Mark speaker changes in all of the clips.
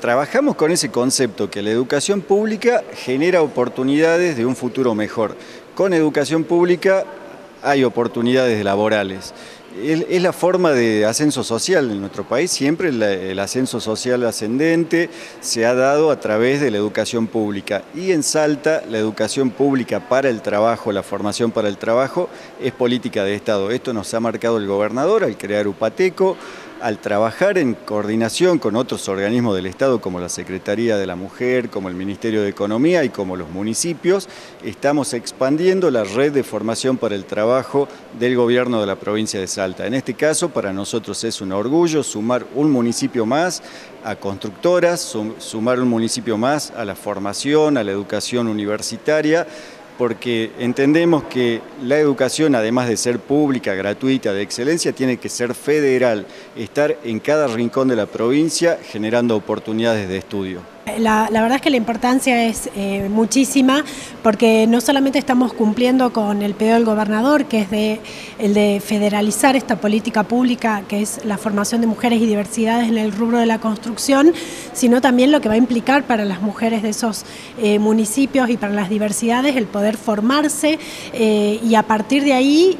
Speaker 1: trabajamos con ese concepto, que la educación pública genera oportunidades de un futuro mejor. Con educación pública hay oportunidades laborales. Es la forma de ascenso social en nuestro país, siempre el ascenso social ascendente se ha dado a través de la educación pública. Y en Salta, la educación pública para el trabajo, la formación para el trabajo, es política de Estado. Esto nos ha marcado el gobernador al crear Upateco, al trabajar en coordinación con otros organismos del Estado como la Secretaría de la Mujer, como el Ministerio de Economía y como los municipios, estamos expandiendo la red de formación para el trabajo del gobierno de la provincia de Salta. En este caso, para nosotros es un orgullo sumar un municipio más a constructoras, sumar un municipio más a la formación, a la educación universitaria, porque entendemos que la educación, además de ser pública, gratuita, de excelencia, tiene que ser federal, estar en cada rincón de la provincia generando oportunidades de estudio.
Speaker 2: La verdad es que la importancia es muchísima, porque no solamente estamos cumpliendo con el pedido del gobernador, que es el de federalizar esta política pública, que es la formación de mujeres y diversidades en el rubro de la construcción, sino también lo que va a implicar para las mujeres de esos municipios y para las diversidades el poder formarse y a partir de ahí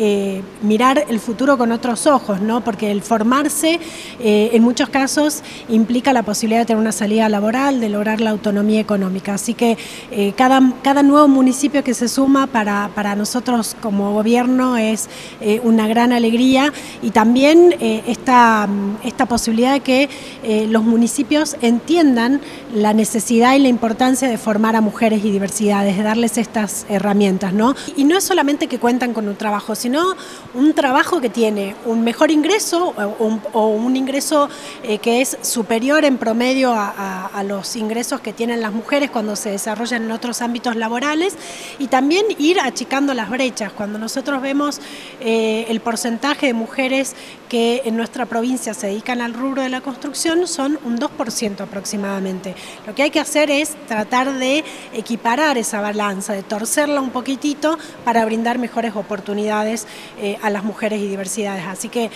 Speaker 2: mirar el futuro con otros ojos, ¿no? Porque el formarse en muchos casos implica la posibilidad de tener una salida laboral, de lograr la autonomía económica. Así que cada nuevo municipio que se suma para nosotros como gobierno es una gran alegría, y también esta posibilidad de que los municipios entiendan la necesidad y la importancia de formar a mujeres y diversidades, de darles estas herramientas, ¿no? Y no es solamente que cuentan con un trabajo, sino un trabajo que tiene un mejor ingreso o un ingreso que es superior en promedio a los ingresos que tienen las mujeres cuando se desarrollan en otros ámbitos laborales, y también ir achicando las brechas. Cuando nosotros vemos el porcentaje de mujeres que en nuestra provincia se dedican al rubro de la construcción, son un 2% aproximadamente. Lo que hay que hacer es tratar de equiparar esa balanza, de torcerla un poquitito para brindar mejores oportunidades a las mujeres y diversidades. Así que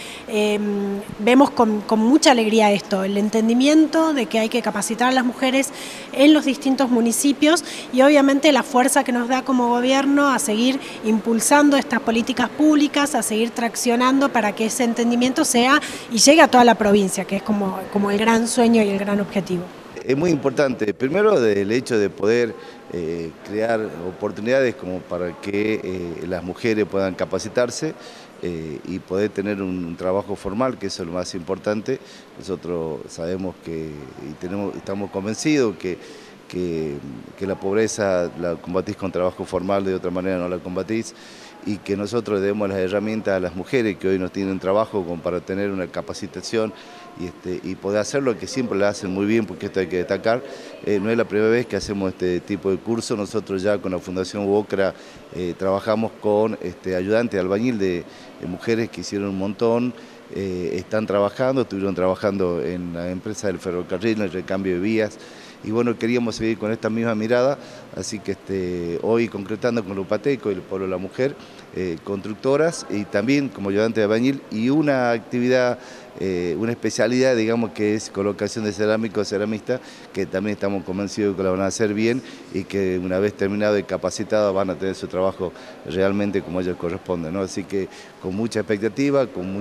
Speaker 2: vemos con mucha alegría esto, el entendimiento de que hay que capacitar a las mujeres en los distintos municipios, y obviamente la fuerza que nos da como gobierno a seguir impulsando estas políticas públicas, a seguir traccionando para que ese entendimiento sea y llegue a toda la provincia, que es como el gran sueño y el gran objetivo.
Speaker 3: Es muy importante, primero del hecho de poder crear oportunidades como para que las mujeres puedan capacitarse y poder tener un trabajo formal, que eso es lo más importante. Nosotros sabemos estamos convencidos que la pobreza la combatís con trabajo formal, de otra manera no la combatís, y que nosotros demos las herramientas a las mujeres que hoy no tienen trabajo como para tener una capacitación y poder hacer lo que siempre lo hacen muy bien, porque esto hay que destacar. No es la primera vez que hacemos este tipo de curso. Nosotros ya con la Fundación UOCRA trabajamos con ayudantes de albañil de mujeres que hicieron un montón. Estuvieron trabajando en la empresa del ferrocarril, en el recambio de vías, y bueno, queríamos seguir con esta misma mirada, así que hoy concretando con el Upateco y el Polo de la Mujer, constructoras y también como ayudante de albañil, y una actividad, una especialidad, digamos, que es colocación de cerámicos, ceramistas, que también estamos convencidos de que la van a hacer bien y que una vez terminado y capacitados van a tener su trabajo realmente como ellos corresponden, ¿no? Así que con mucha expectativa, con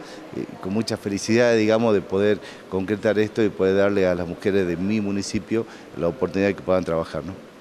Speaker 3: mucha felicidad, digamos, de poder concretar esto y poder darle a las mujeres de mi municipio la oportunidad de que puedan trabajar, ¿no?